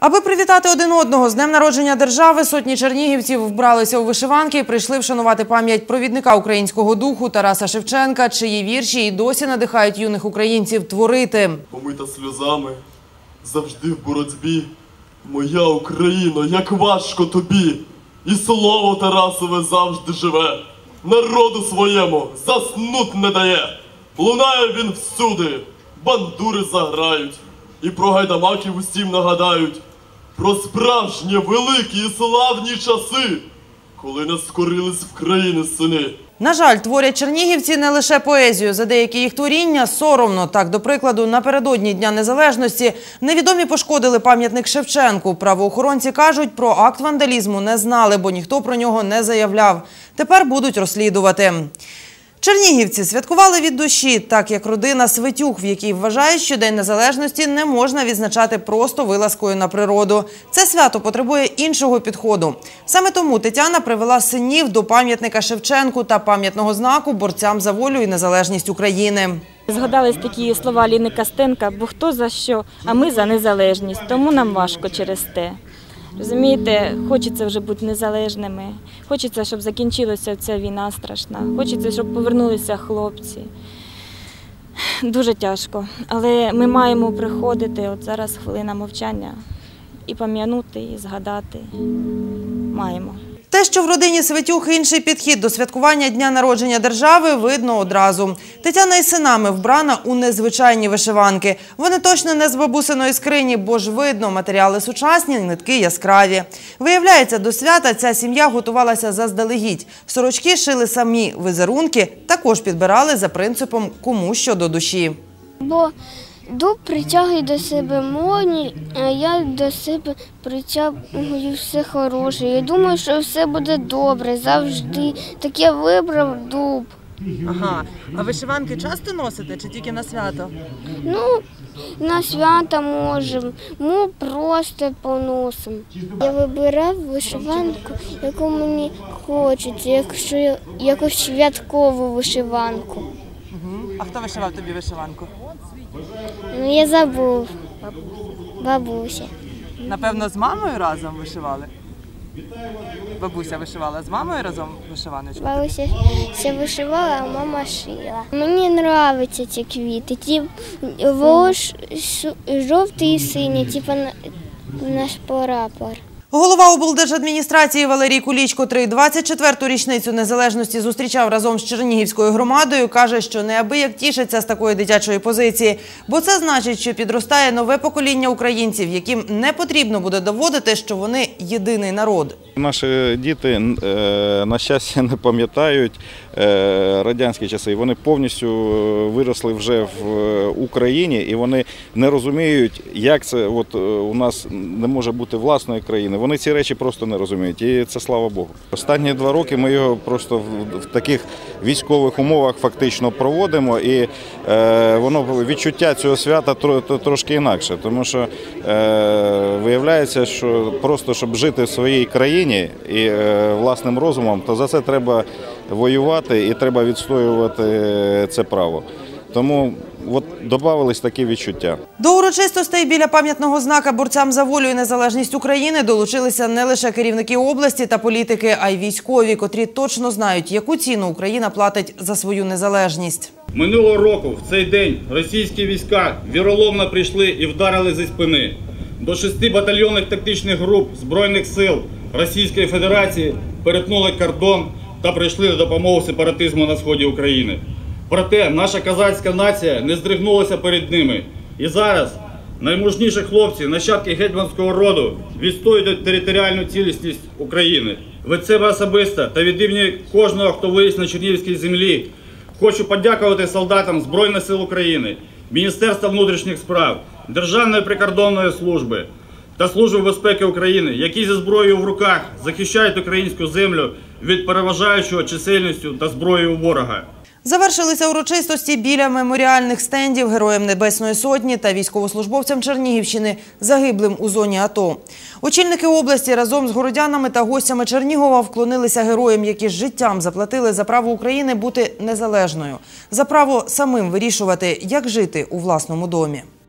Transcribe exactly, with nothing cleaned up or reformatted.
Аби привітати один одного з днем народження держави, сотні чернігівців вбралися у вишиванки і прийшли вшанувати пам'ять провідника українського духу Тараса Шевченка, чиї вірші і досі надихають юних українців творити. Помита сльозами, завжди в боротьбі, моя Україно, як важко тобі, і слово Тарасове завжди живе, народу своєму заснуть не дає, лунає він всюди, бандури заграють, і про гайдамаків усім нагадають, про справжні, великі і славні часи, коли не скорились в країни сини. На жаль, творять чернігівці не лише поезію. За деякі їх творіння соромно. Так, до прикладу, напередодні Дня Незалежності невідомі пошкодили пам'ятник Шевченку. Правоохоронці кажуть, про акт вандалізму не знали, бо ніхто про нього не заявляв. Тепер будуть розслідувати. Чернігівці святкували від душі, так як родина Светюк, в якій вважають, що День Незалежності не можна відзначати просто вилазкою на природу. Це свято потребує іншого підходу. Саме тому Тетяна привела синів до пам'ятника Шевченку та пам'ятного знаку борцям за волю і незалежність України. Згадались такі слова Ліни Костенка: «Бо хто за що, а ми за незалежність, тому нам важко через те». Розумієте, хочеться вже бути незалежними, хочеться, щоб закінчилася ця війна страшна, хочеться, щоб повернулися хлопці. Дуже тяжко, але ми маємо приходити, от зараз хвилина мовчання, і пам'ятати, і згадати маємо. Те, що в родині Светюк інший підхід до святкування Дня народження держави, видно одразу. Тетяна із синами вбрана у незвичайні вишиванки. Вони точно не з бабусиної скрині, бо ж видно, матеріали сучасні, нитки яскраві. Виявляється, до свята ця сім'я готувалася заздалегідь. Сорочки шили самі, візерунки також підбирали за принципом «кому що до душі». Бо дуб притягує до себе молні, а я до себе притягую все хороше. Я думаю, що все буде добре, завжди. Так я вибрав дуб. Ага. А вишиванки часто носите чи тільки на свято? Ну, на свято можемо, ми просто поносимо. Я вибирав вишиванку, яку мені хочеться, якщо якусь святкову вишиванку. Угу. А хто вишивав тобі вишиванку? Ну, я забув. Бабуся. Напевно, з мамою разом вишивали? Бабуся вишивала з мамою разом вишиваночку? Бабуся все вишивала, а мама шила. Мені подобаються ці квіти. Ті волош жовтий і синій, типу наш прапор. Голова облдержадміністрації Валерій Куліч, котрий двадцять четверту річницю незалежності зустрічав разом з чернігівською громадою, каже, що неабияк тішиться з такої дитячої позиції. Бо це значить, що підростає нове покоління українців, яким не потрібно буде доводити, що вони єдиний народ. Наші діти, на щастя, не пам'ятають радянські часи. Вони повністю виросли вже в Україні і вони не розуміють, як це от у нас не може бути власної країни. Вони ці речі просто не розуміють, і це слава Богу. Останні два роки ми його просто в таких військових умовах фактично проводимо, і е, воно відчуття цього свята трошки інакше, тому що е, виявляється, що просто щоб жити в своїй країні і е, власним розумом, то за це треба воювати і треба відстоювати це право. Тому от додавались такі відчуття. До урочистостей біля пам'ятного знака борцям за волю і незалежність України долучилися не лише керівники області та політики, а й військові, котрі точно знають, яку ціну Україна платить за свою незалежність. Минулого року в цей день російські війська віроломно прийшли і вдарили зі спини. До шести батальйонних тактичних груп Збройних сил Російської Федерації перетнули кордон та прийшли на допомогу сепаратизму на сході України. Проте наша козацька нація не здригнулася перед ними. І зараз наймужніші хлопці, нащадки гетьманського роду, відстоюють територіальну цілісність України. Від себе особисто та від імені кожного, хто виріс на чернігівській землі, хочу подякувати солдатам Збройних сил України, Міністерства внутрішніх справ, Державної прикордонної служби та Служби безпеки України, які зі зброєю в руках захищають українську землю від переважаючого чисельністю та зброєю ворога. Завершилися урочистості біля меморіальних стендів Героям Небесної Сотні та військовослужбовцям Чернігівщини, загиблим у зоні АТО. Очільники області разом з городянами та гостями Чернігова вклонилися героям, які з життям заплатили за право України бути незалежною, за право самим вирішувати, як жити у власному домі.